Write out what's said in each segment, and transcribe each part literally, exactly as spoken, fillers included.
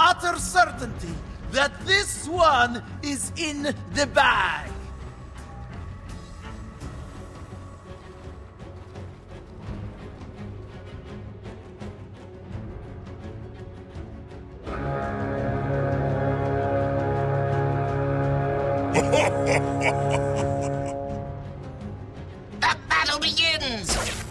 utter certainty that this one is in the bag. The battle begins!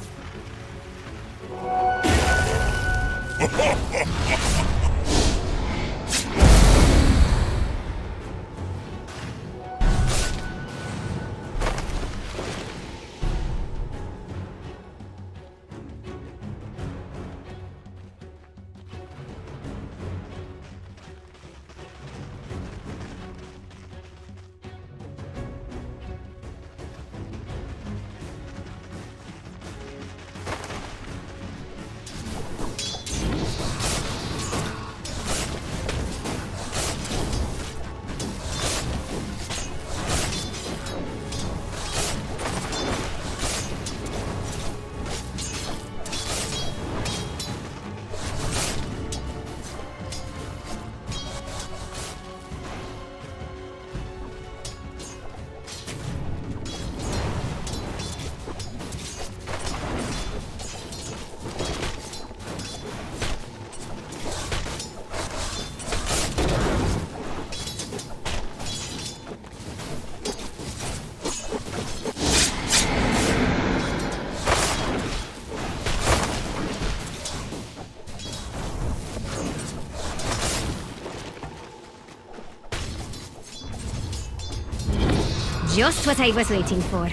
Just what I was waiting for.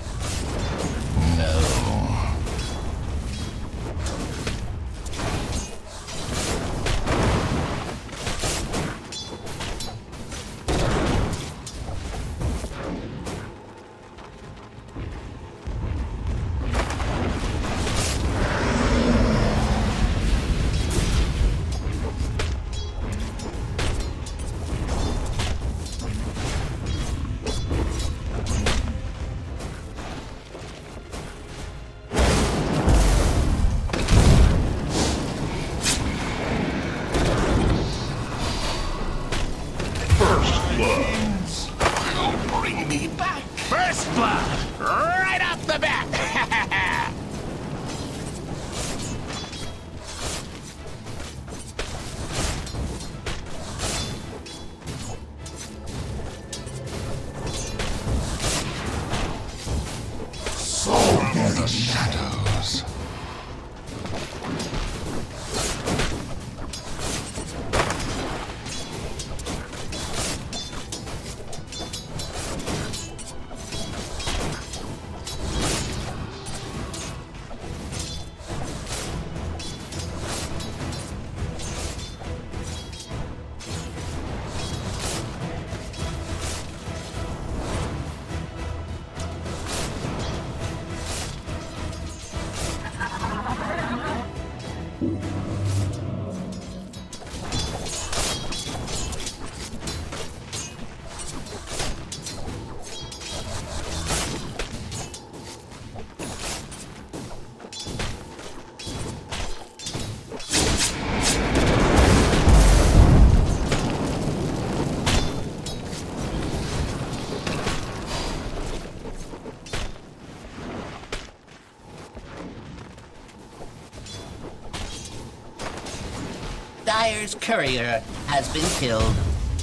Dire's courier has been killed.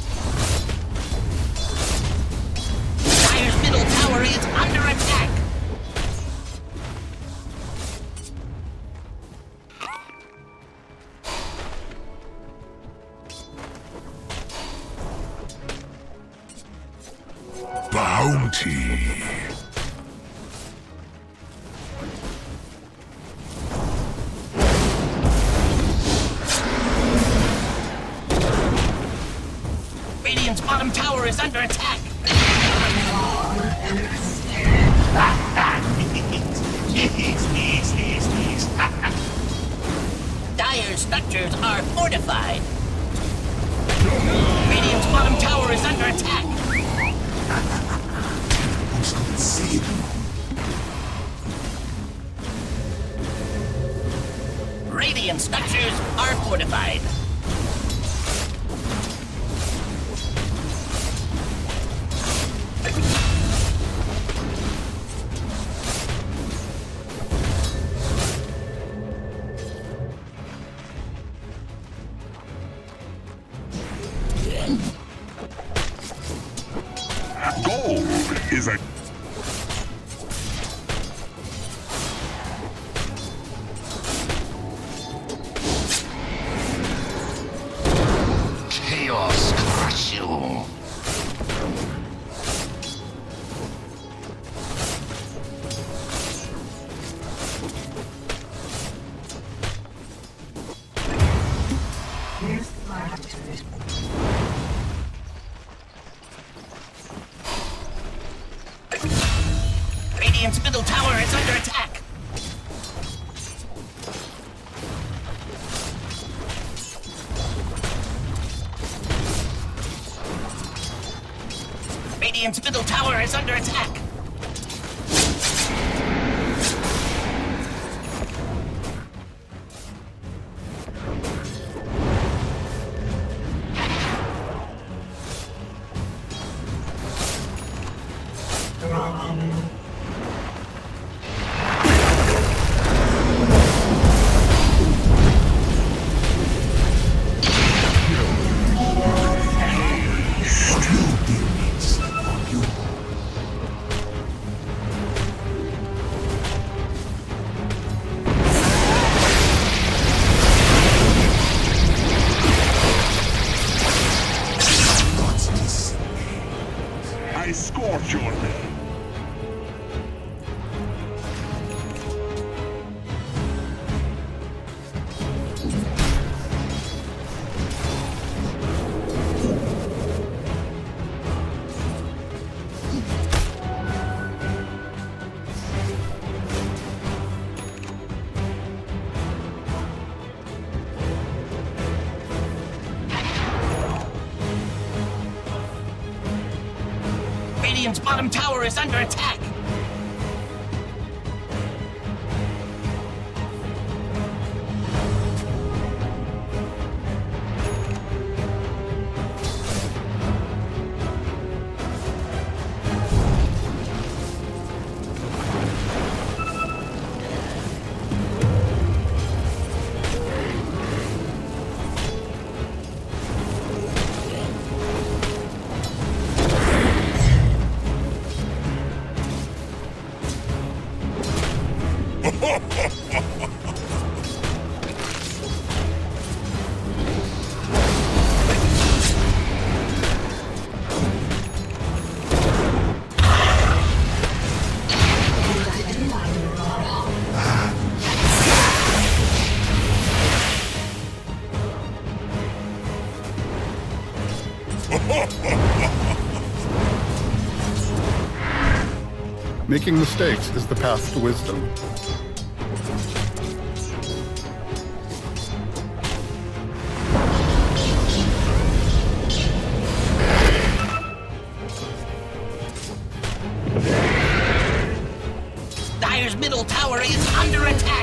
Dire's middle tower is under attack. Bounty. Radiant's bottom tower is under attack. Dire's structures are fortified. Radiant's bottom tower is under attack. See them. Radiant structures are fortified. is a... Chaos crush you. Radiant's middle tower is under attack. Radiant's middle tower is under attack. I scorch your name. Radiant's bottom tower is under attack. Making mistakes is the path to wisdom. Dire's middle tower is under attack.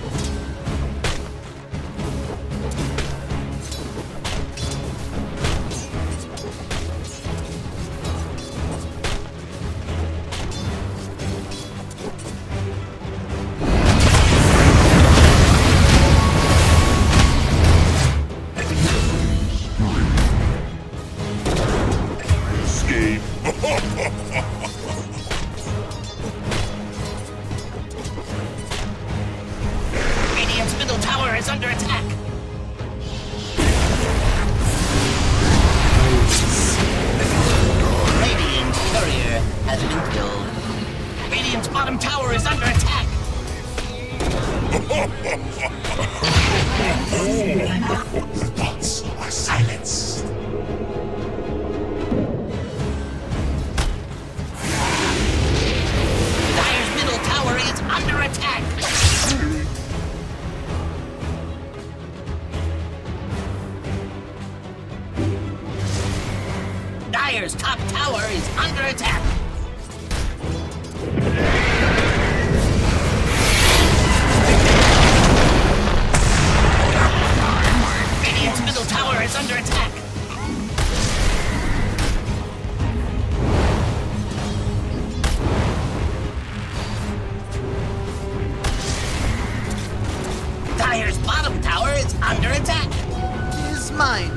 Radiant's middle tower is under attack. Radiant's courier has been killed. Radiant's bottom tower is under attack. The thoughts are silenced. Dire's middle tower is under attack. Dire's top tower is under attack. Radiant's middle tower is under attack. Dire's bottom tower is under attack. Is mine.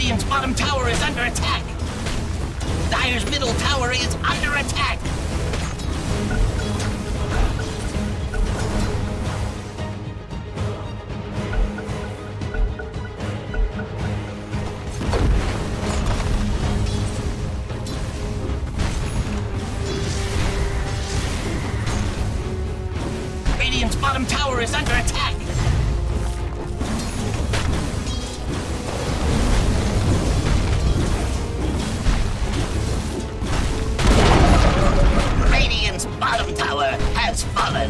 Radiant's bottom tower is under attack. Dire's middle tower is under attack. Radiant's bottom tower is under attack. Radiant's bottom tower has fallen.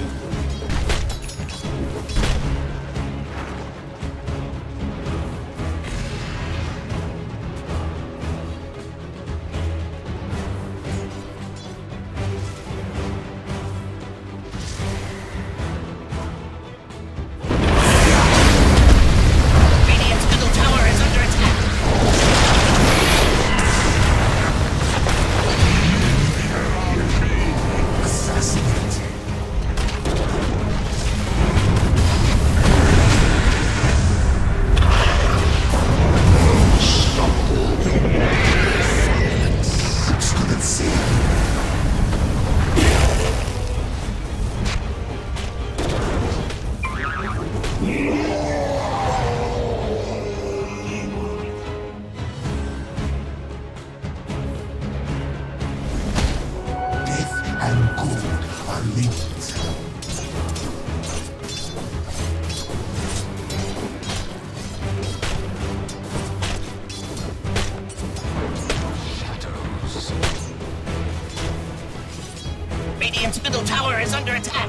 Radiant's middle tower is under attack.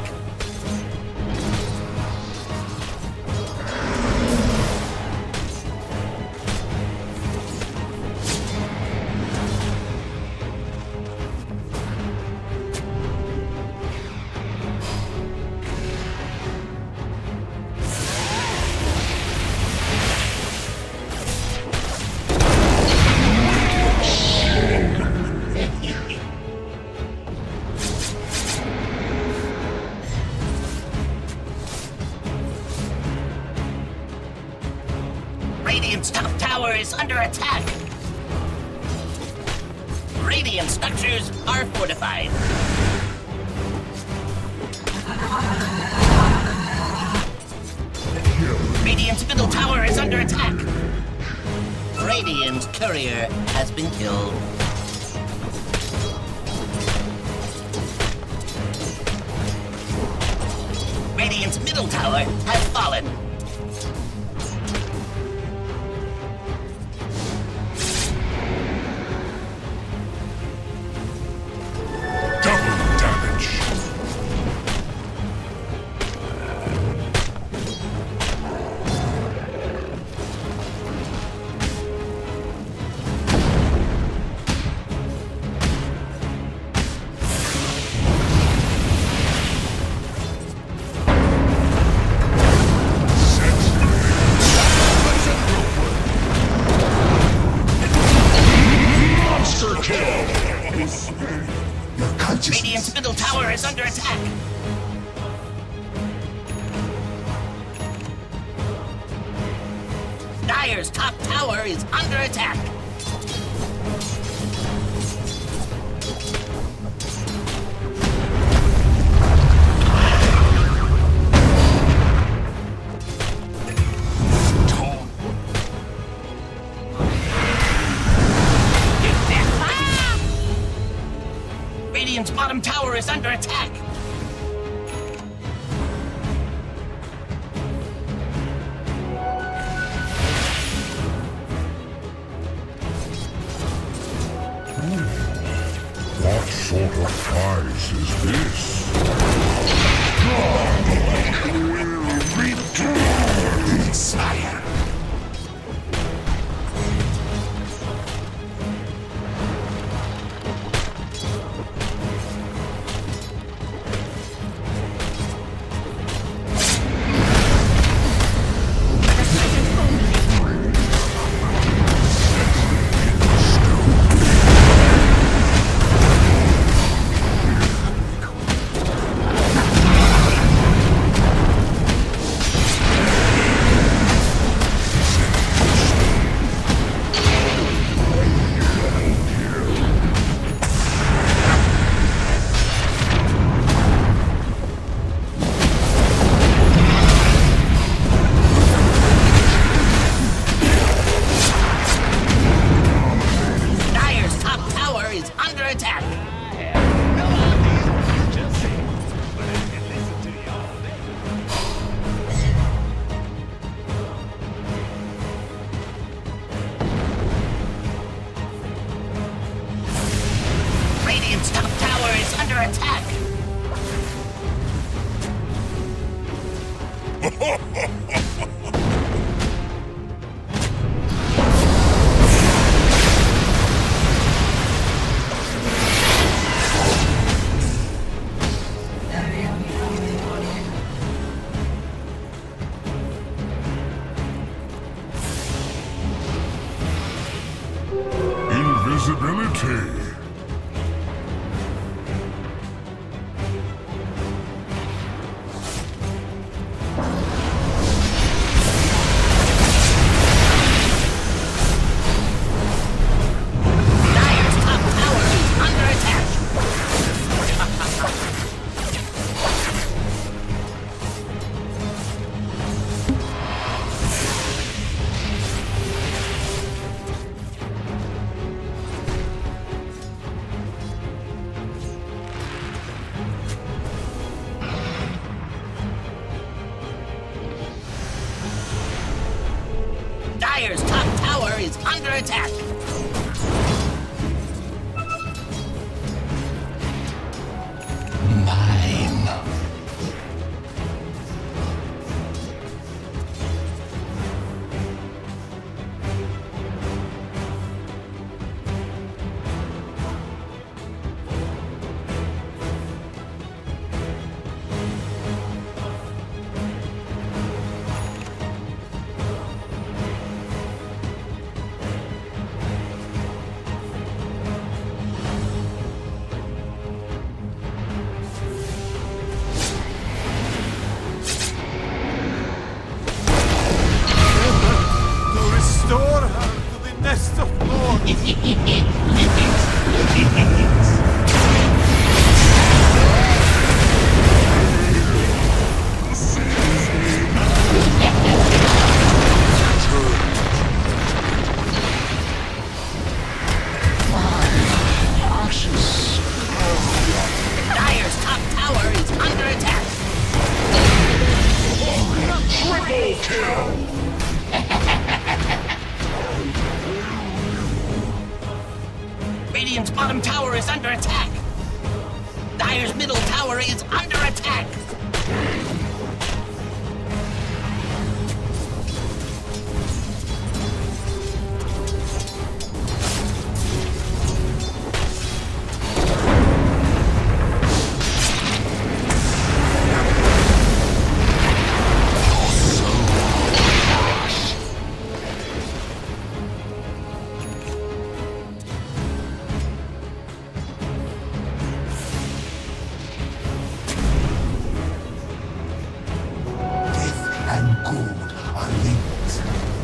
Radiant's top tower is under attack. Radiant structures are fortified. Radiant's middle tower is under attack. Radiant's courier has been killed. Radiant's middle tower has fallen. Radiant's middle tower is under attack. Dire's top tower is under attack. Radiant's bottom tower is under attack. What sort of prize is this? God will return. Sire. attack. Invisibility. Dire's top tower is under attack. Mine. Restore her to the nest of lords. Dire's top tower is under attack. Triple kill. Radiant's bottom tower is under attack. Dire's middle tower is under attack. And good are linked.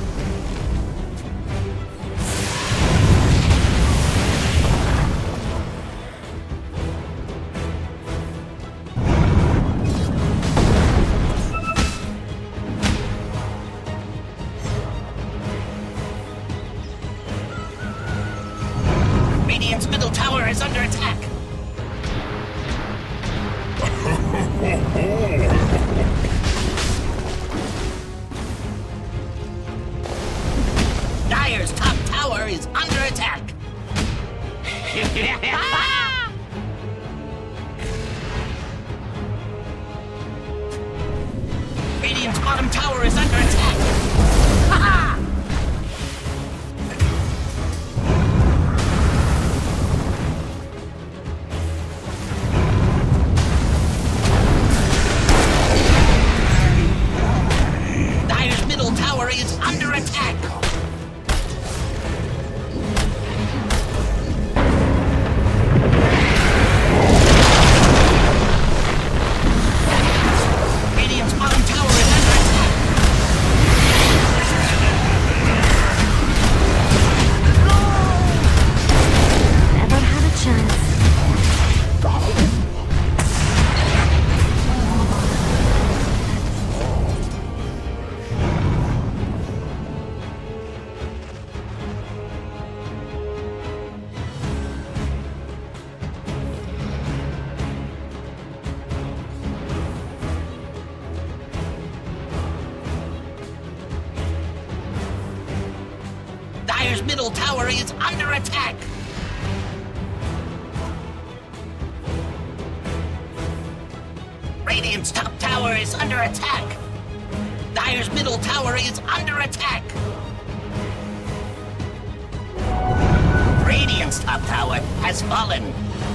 Radiant's middle tower is under attack. Dire's top tower is under attack. Radiant's bottom tower is under attack. Ha-ha! Dire's middle tower is under attack. Radiant's bottom tower is under attack. Never had a chance. Dire's middle tower is under attack. Radiant's top tower is under attack. Dire's middle tower is under attack. Radiant's top tower has fallen.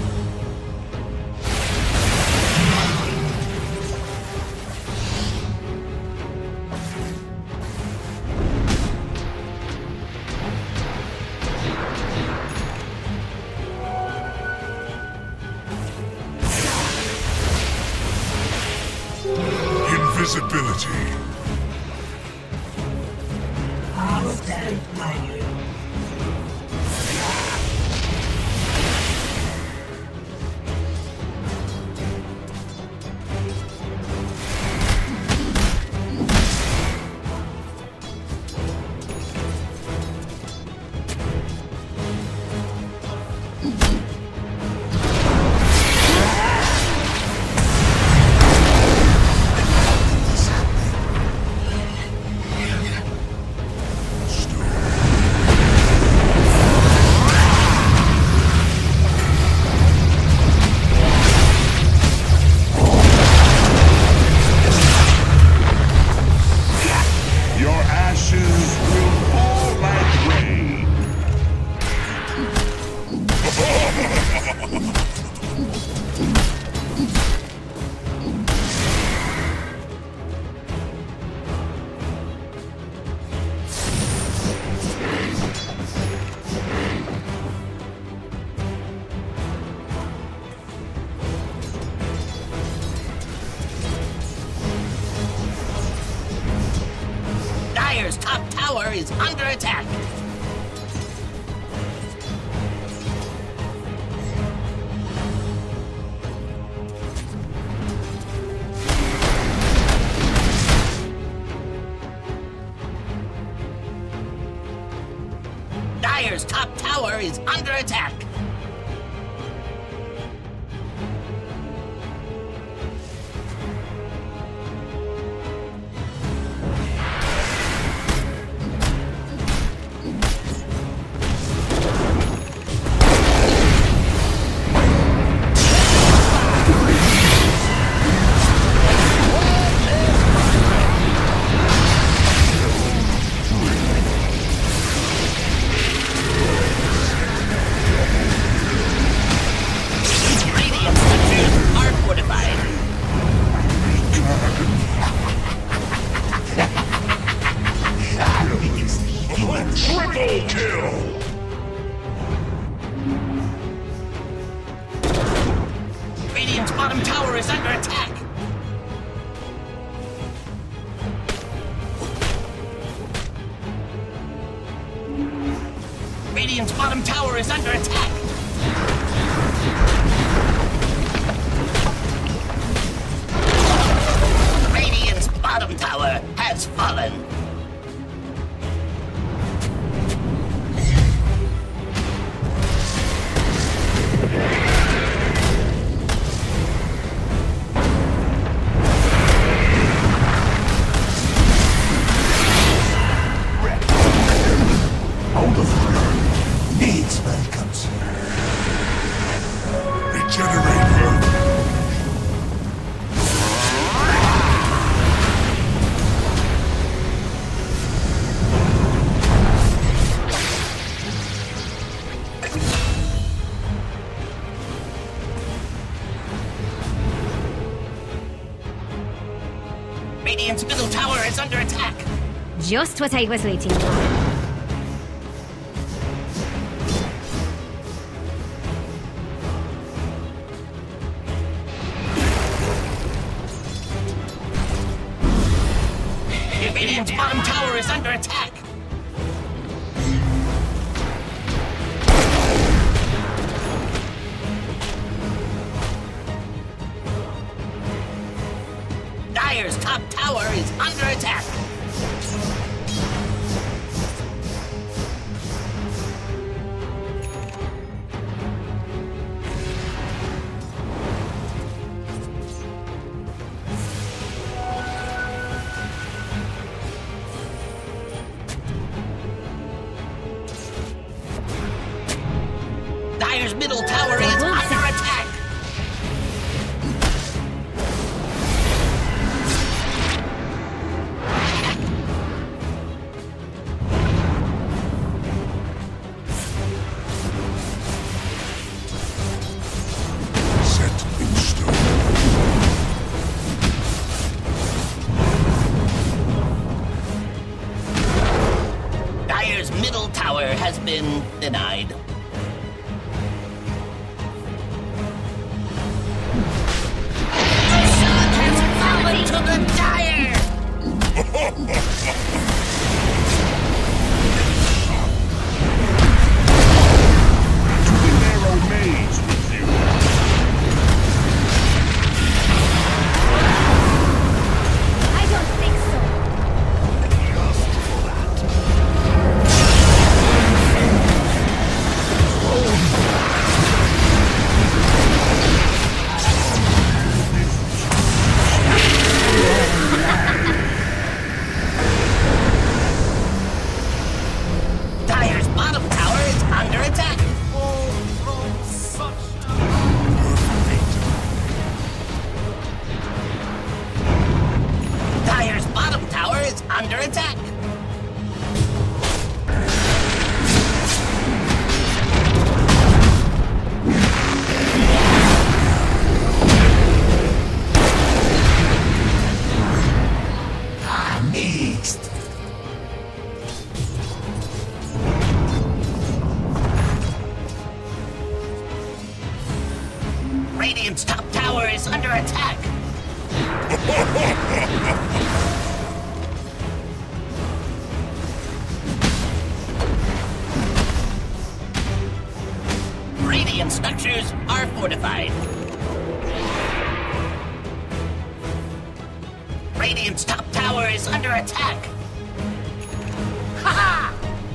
Invisibility. I'll stand by you. Dire's top tower is under attack. Dire's top tower is under attack. Triple kill! Radiant's bottom tower is under attack. Radiant's bottom tower is under attack. Radiant's bottom tower has fallen. Needs welcomes. Regenerate her. Radiant's middle tower is under attack. Just what I was waiting for. Radiant's bottom tower is under attack. Dire's top tower is under attack. Dire's middle tower is under attack. middle tower has been denied. Sun has fallen to the dire! To the narrow maze with you. I don't think so. Just for that. Dire's bottom tower is under attack. Oh, from such Dire's bottom tower is under attack. Mixed. Radiant's top tower is under attack. Radiant structures are fortified. Radiant's top tower is under attack. Ha ha!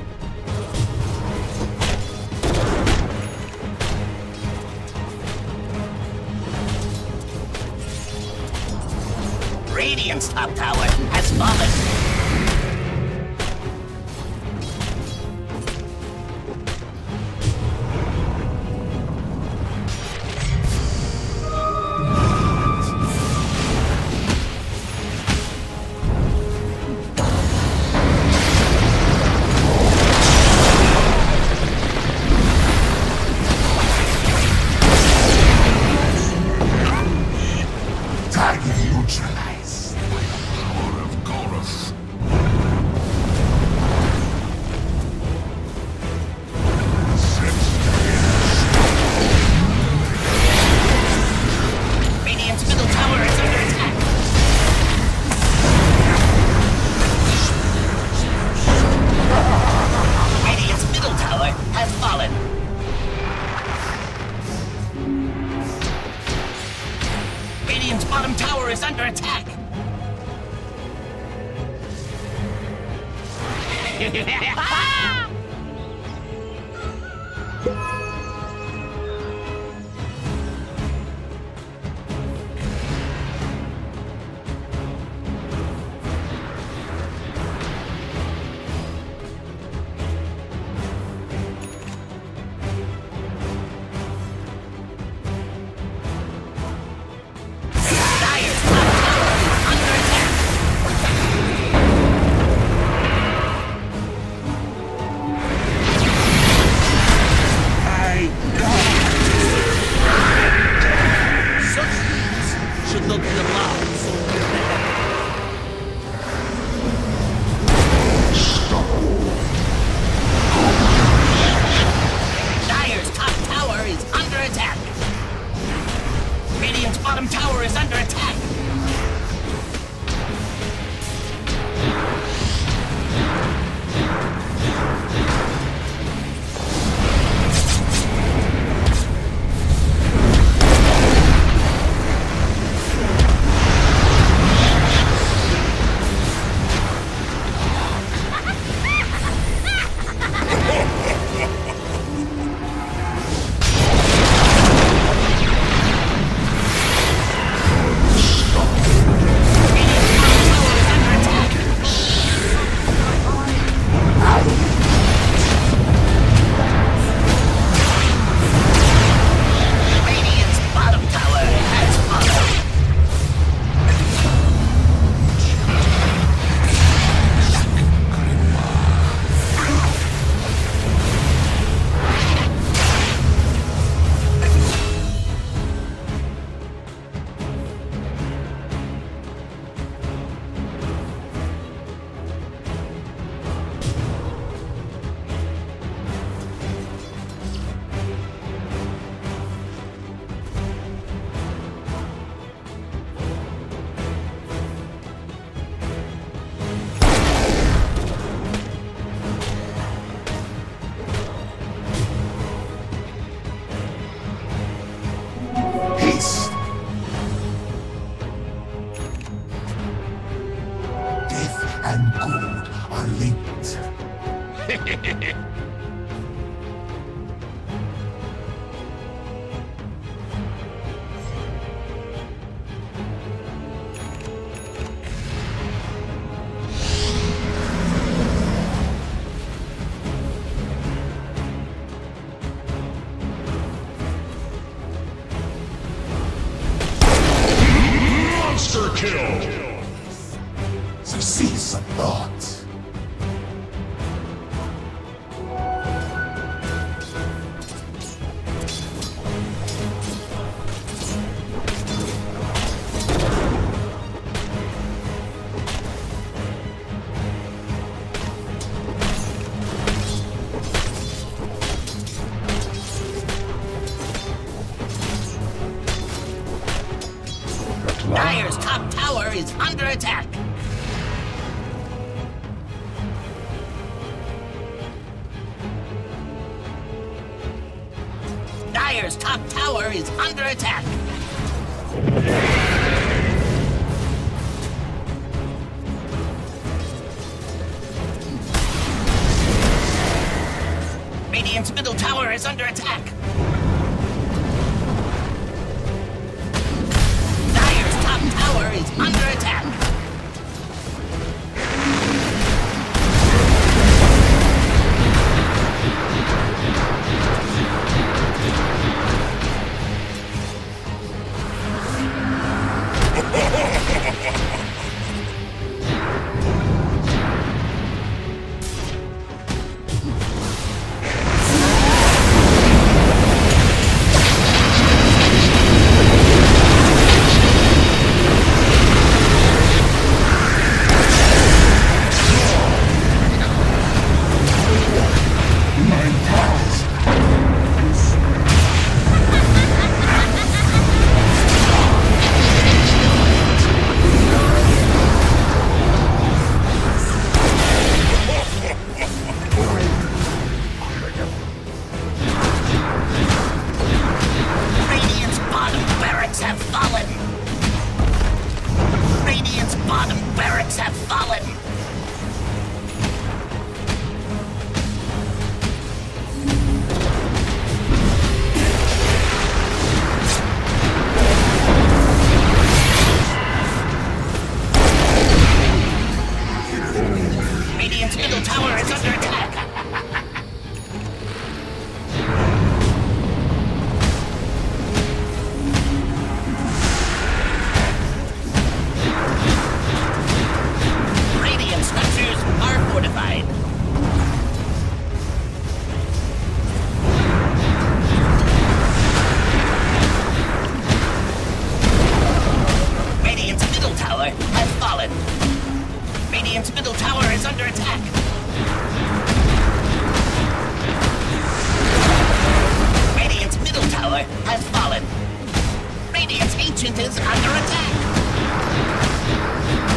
Radiant's top tower has fallen. Target neutralized. Power of Chorus. Radiant's middle tower is under attack. Radiant's middle tower has fallen. Radiant's bottom tower is under attack. Dire's top tower is under attack. Monster kill! So cease some thought. Dire's top tower is under attack. Dire's top tower is under attack. Radiant's middle tower is under attack. Dire's top tower is under attack. Radiant's bottom barracks have fallen. Radiant's bottom barracks have fallen. Radiant's middle tower is under attack. Radiant structures are fortified. Radiant's middle tower has fallen. Radiant's middle tower is under attack. Radiant's middle tower has fallen. Radiant's ancient is under attack.